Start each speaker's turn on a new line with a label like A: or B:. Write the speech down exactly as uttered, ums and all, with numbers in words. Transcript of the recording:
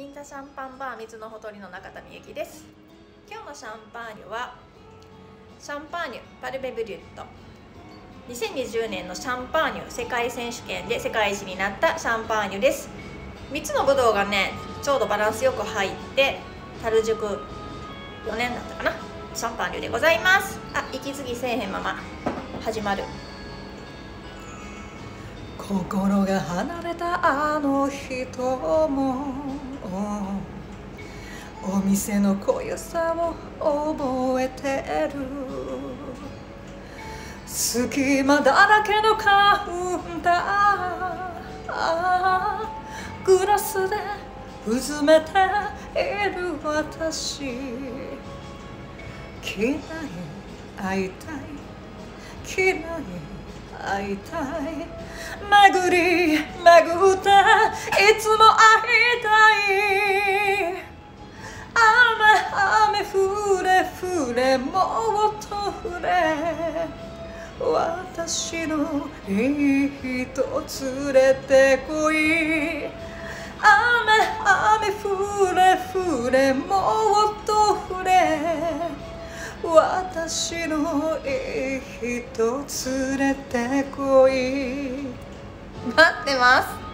A: ンタシャンパンバー水のほとりの中田美由紀です。今日のシャンパーニュはシャンパーニュパルベブリュット。にせんにじゅうねんのシャンパーニュ世界選手権で世界一になったシャンパーニュです。みっつのブドウがねちょうどバランスよく入って樽熟よねんだったかな、シャンパーニュでございます。あ、息継ぎせえへんまま始まる。
B: 心が離れたあの人もお店の濃ゆさを覚えてる。隙間だらけのカウンター、グラスでうずめている私。きれい会いたい、きれい会いたい、巡り巡っていつも会いたい。雨雨降れ降れもっと降れ、私のいい人連れてこい。雨雨降れ降れもっと降れ、私のいい人連れてこい。
A: 待ってます。